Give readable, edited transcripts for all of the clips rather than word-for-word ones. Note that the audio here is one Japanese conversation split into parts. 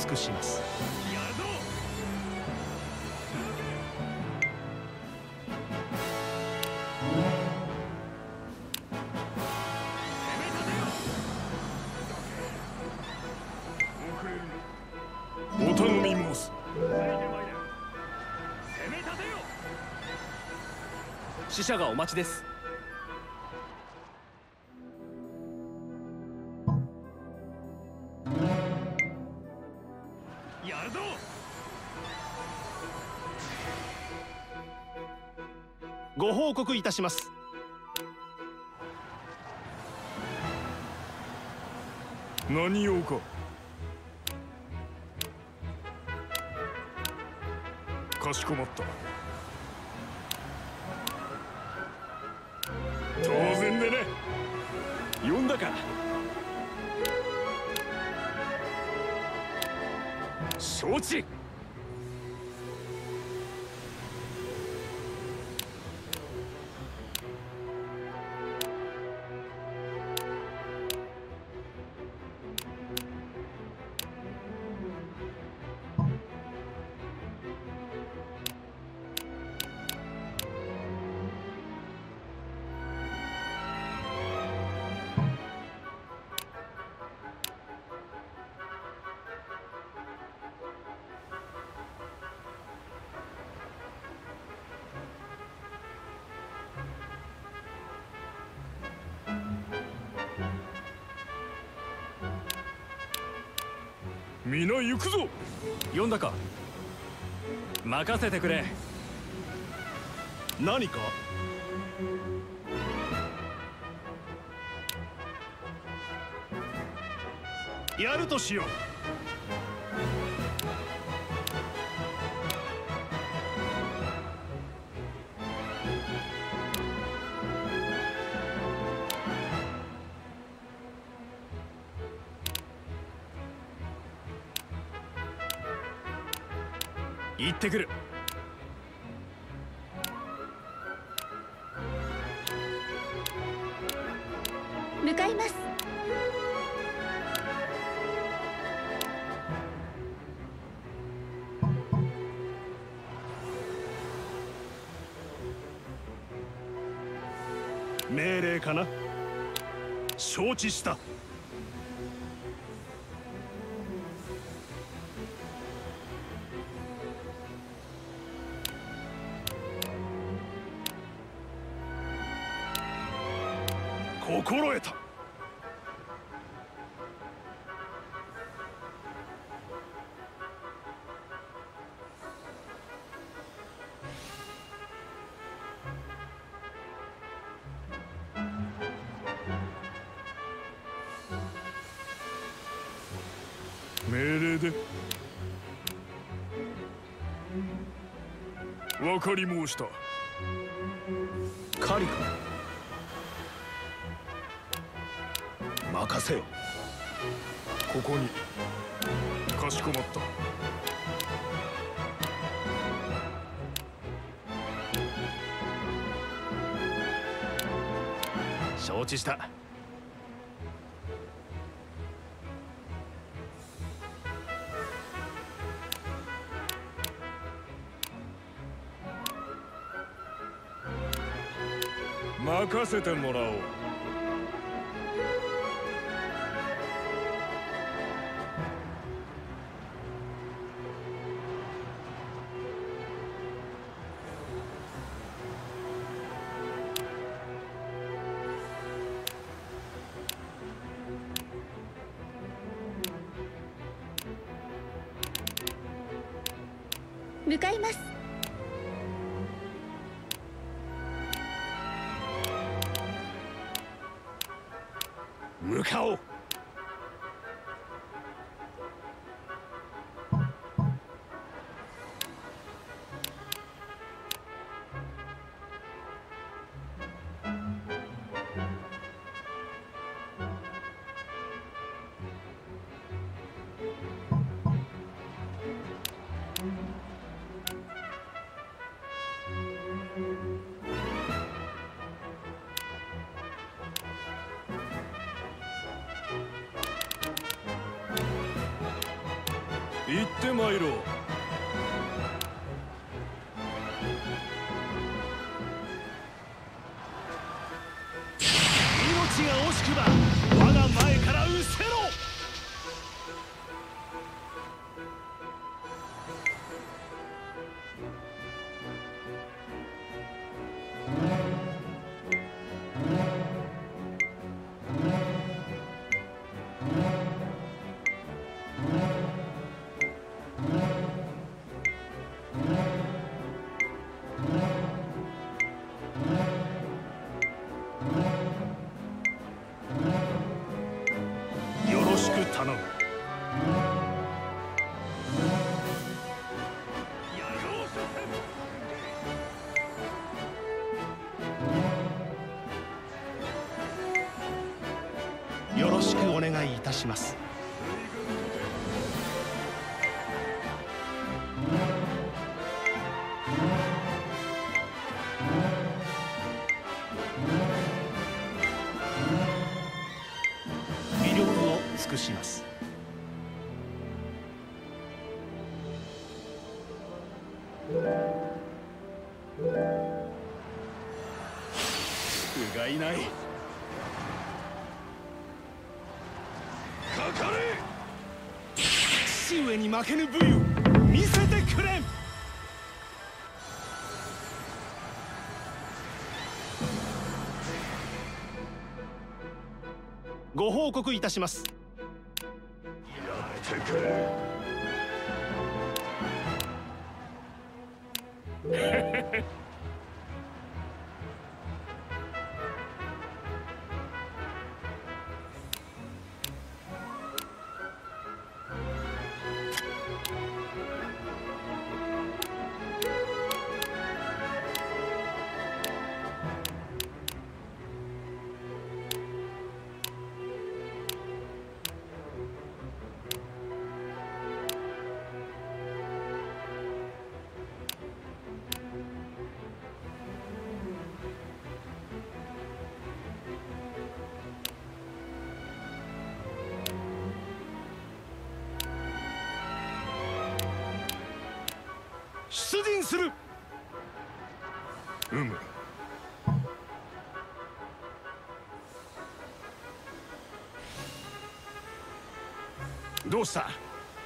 尽くします。 やるぞ。 お頼み申す。 攻め立てよ。 使者がお待ちです。 やるぞ。 ご報告いたします。 何用か。かしこまった。当然でね。 呼んだか。 承知。皆行くぞ。 呼んだか。任せてくれ。 何か。やるとしよう。 行ってくる。 向かいます。 命令かな。承知した。心得た。 命令で。分かり申した。 狩りか。任せよ。 ここに。かしこまった。 承知した。 任せてもらおう。 向かいます。 向かおう。 行ってまいろう。 命が惜しくば我が前から失せろ。よろしく頼む。よろしくお願いいたします。微力を尽くします。 不甲斐ない。かかれ。 父上に負けぬ武勇見せてくれん。ご報告いたします。 やってくれ。 出陣する。どうした。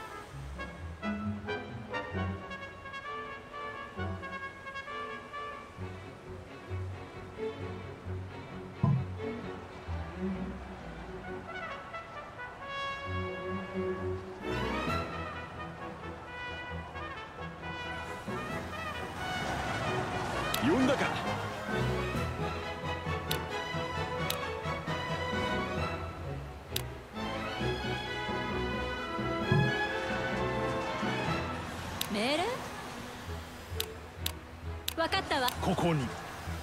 呼んだか。 命令？分かったわ。 ここに。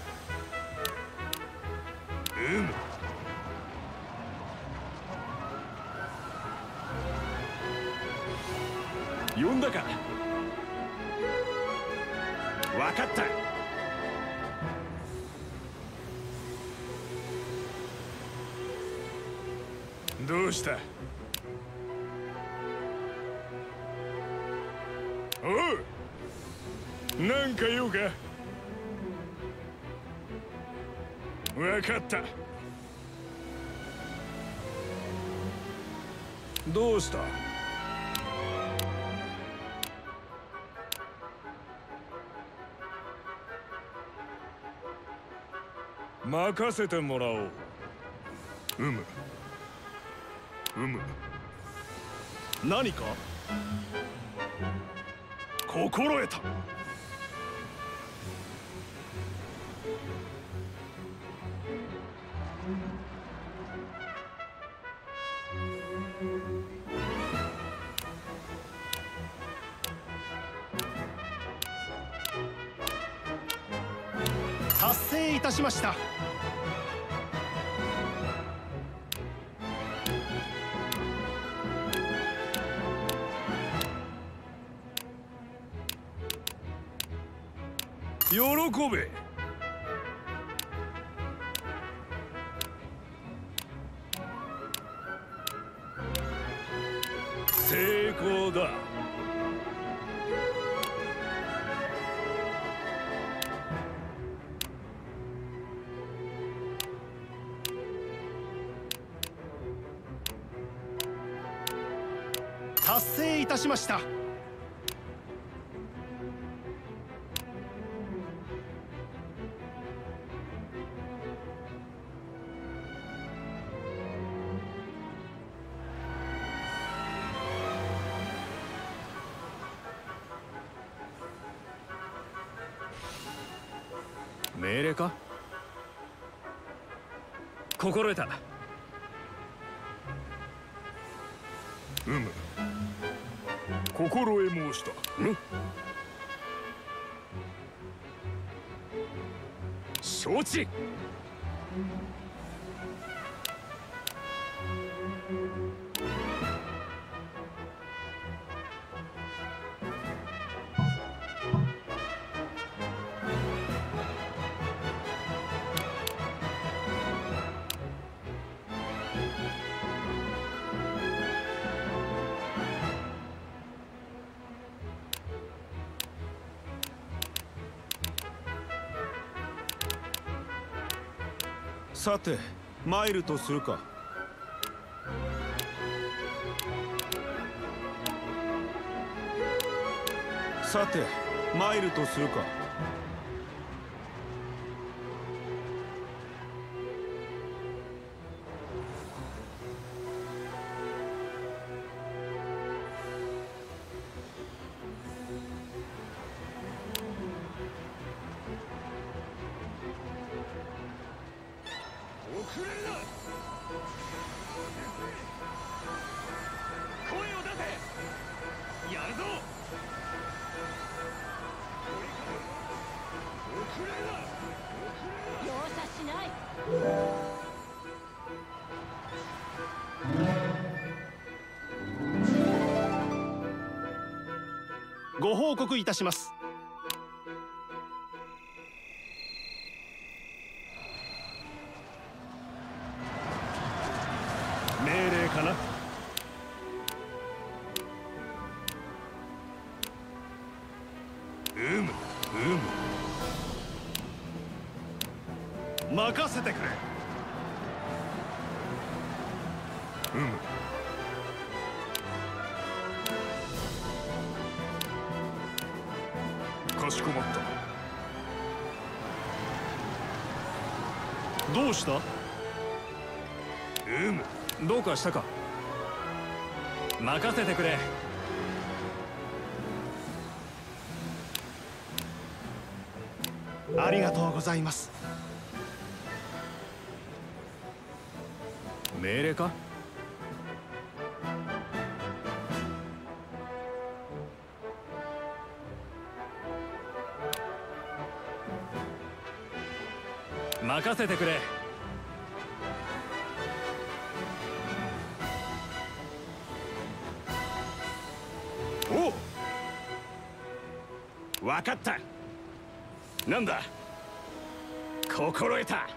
呼んだか。 分かった。 どうした。おう、なんか用か。わかった。どうした。任せてもらおう。 何か心得た。達成いたしました。 喜べ。成功だ。 達成いたしました。 命令か。心得た。 心得申した。 承知。 さて参るとするか。さて参るとするか。 遅れるな。声を出せ。やるぞ。遅れるな。 容赦しない。 ご報告いたします。命令かな。任せてくれ。 かしこまった。 どうした。 どうかしたか。任せてくれ。 ありがとうございます。 命令か。任せてくれ。 おう、分かった。なんだ。心得た。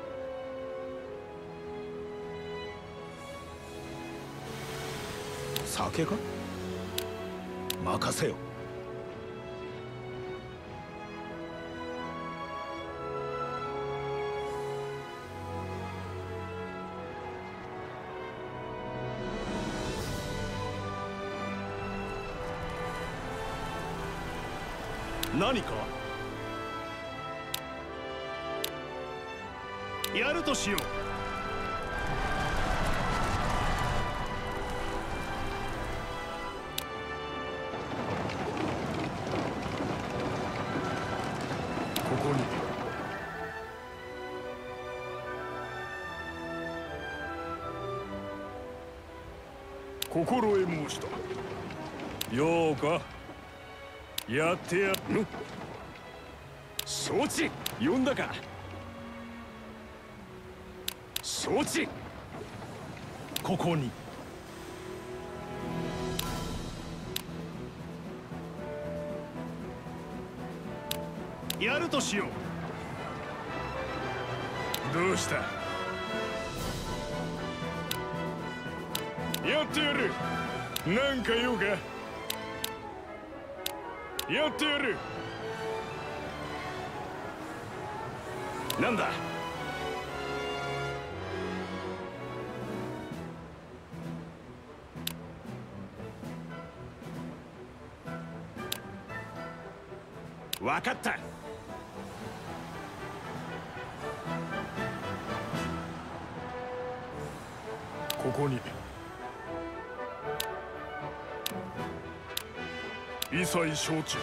酒か。任せよ。何か。やるとしよう。 ここに。心得申した。ようか。やってや。 承知。呼んだか。承知。 ここに。やるとしよう。 どうした。やってやる。なんか用か。やってやる。 なんだ。 分かった。 ここに一切承知。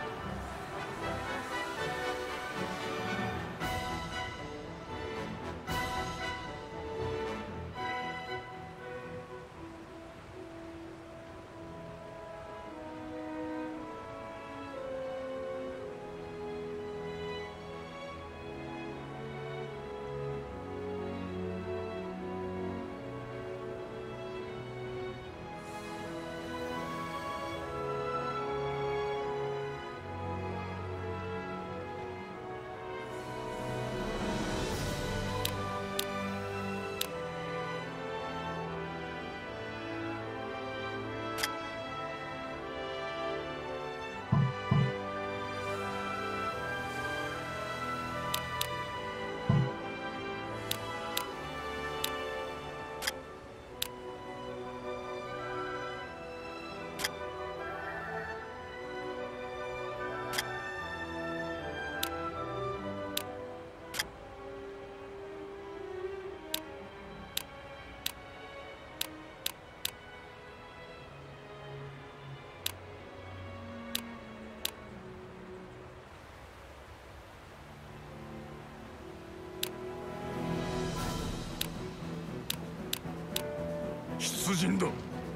出陣だ。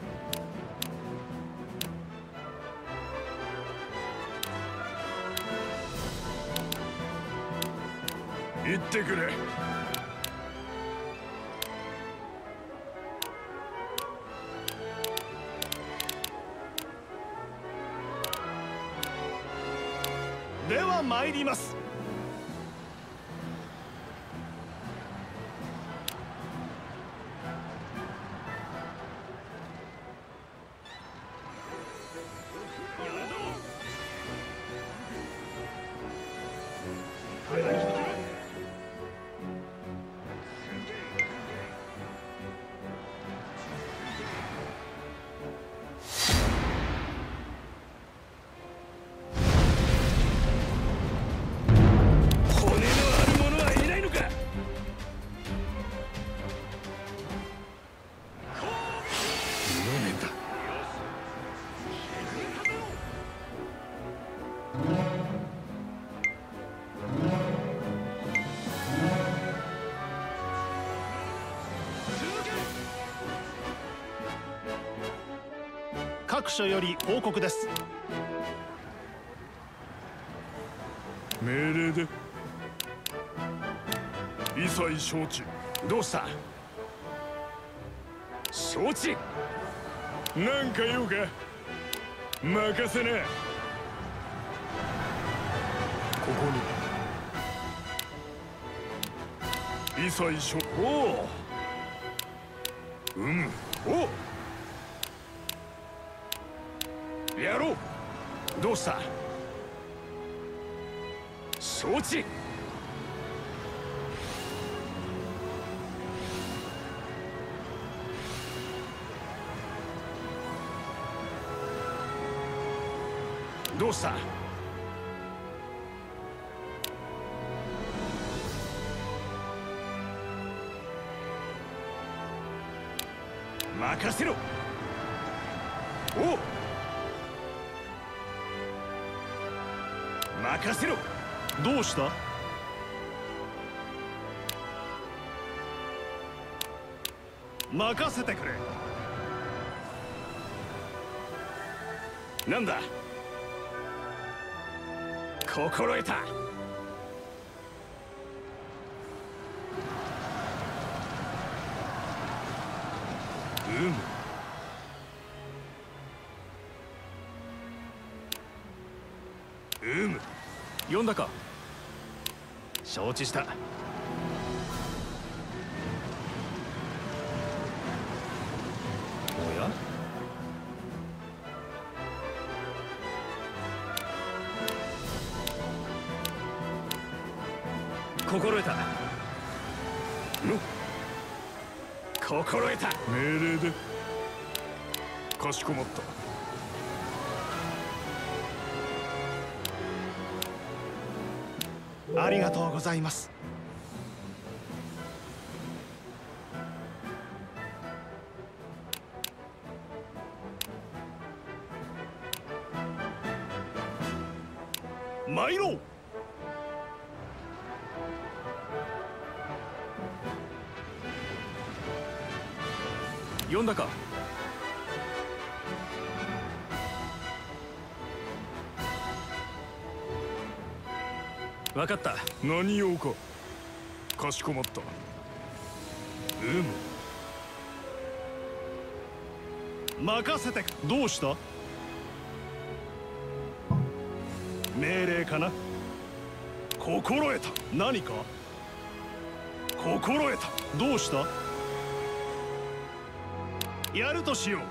行ってくれ。 では参ります。各所より報告です。 命令で一切承知。 どうした？承知。 なんか用か？任せな。ここに一切承。 おお。お。やろう。どうした？承知。どうした？任せろ。おう。任せろ。 どうした？ 任せてくれ。なんだ？心得た。 呼んだか？ 承知した。 おや？心得た。 心得た。 命令でかしこまった。 ありがとうございます。参ろう。 呼んだか。分かった。 何用か。かしこまった。 任せて。どうした？命令かな。心得た。何か心得た。どうした？やるとしよう。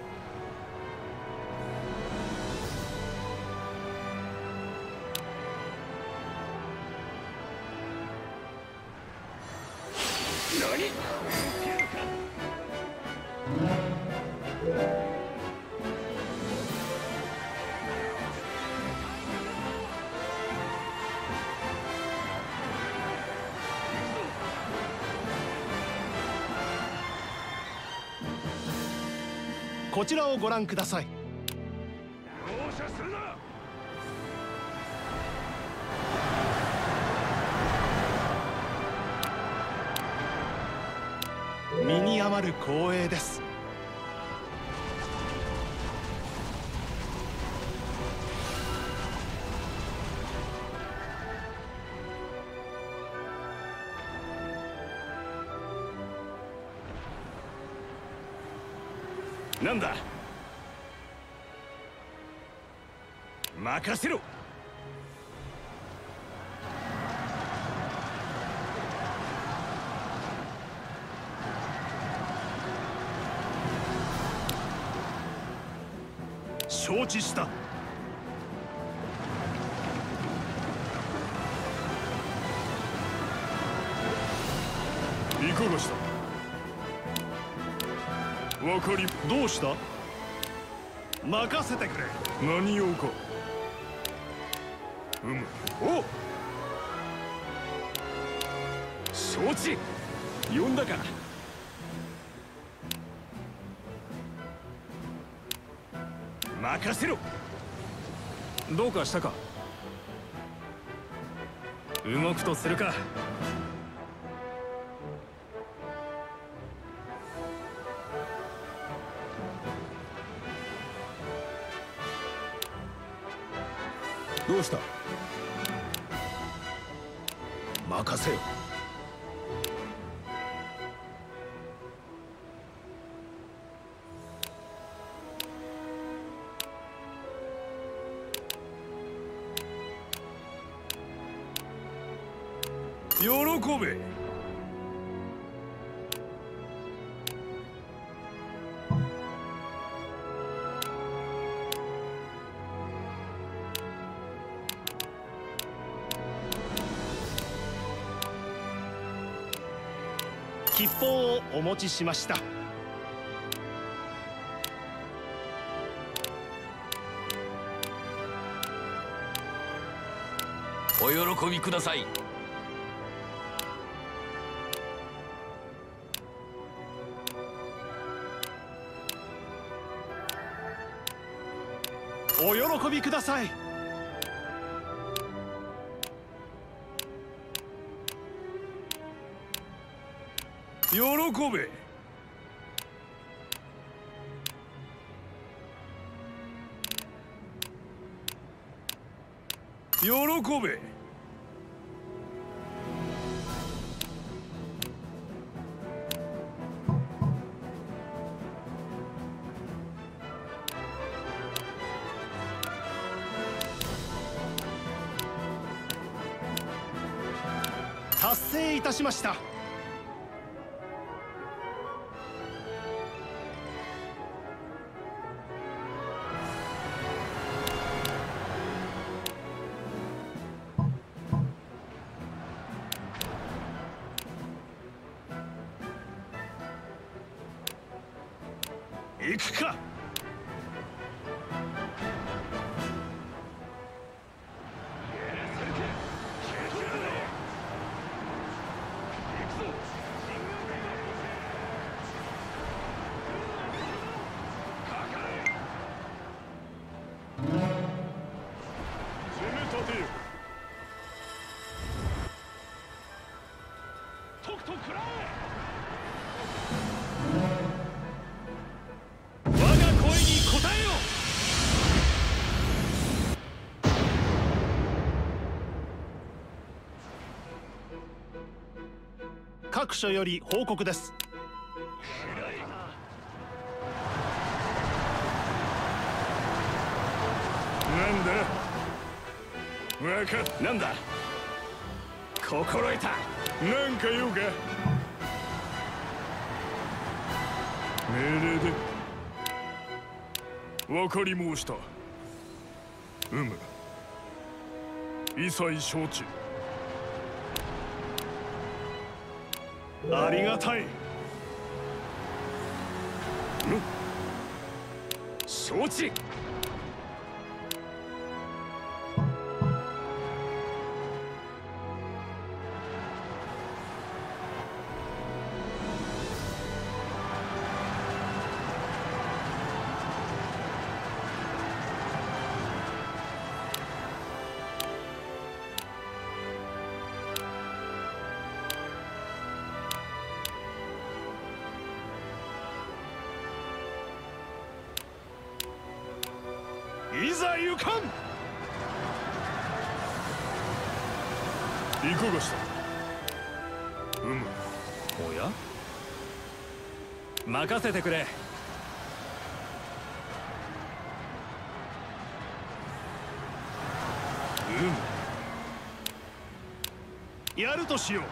こちらをご覧ください。 容赦するな。 身に余る光栄です。 なんだ。任せろ。 承知した。 いかがした。わかり。 どうした？任せてくれ。 何用か。お。 承知。呼んだか。 任せろ。 どうかしたか。動くとするか。 どうした。 任せよ。 喜べ。 吉報をお持ちしました。 お喜びください。 お喜びください。 喜べ。喜べ。 達成いたしました。行くか。 各所より報告です。 なんだなんだ心得た。 なんか用か。命令で分かり申した。一切承知。 ありがたい。 承知。 いざ行かん。 いかがした。 おや任せてくれ。 やるとしよう。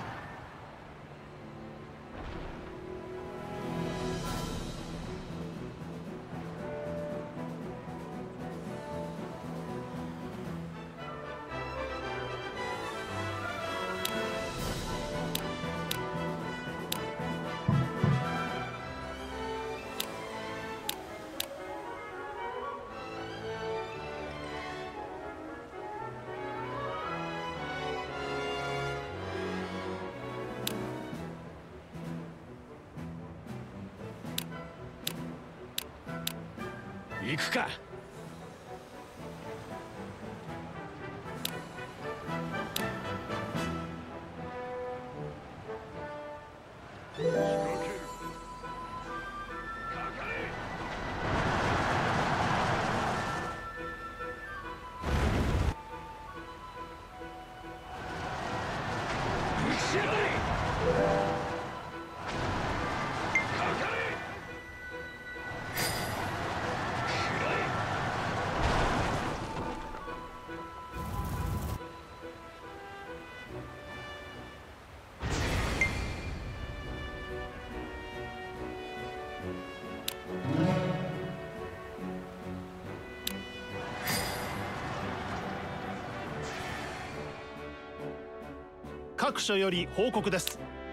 行くか。 各所より報告です。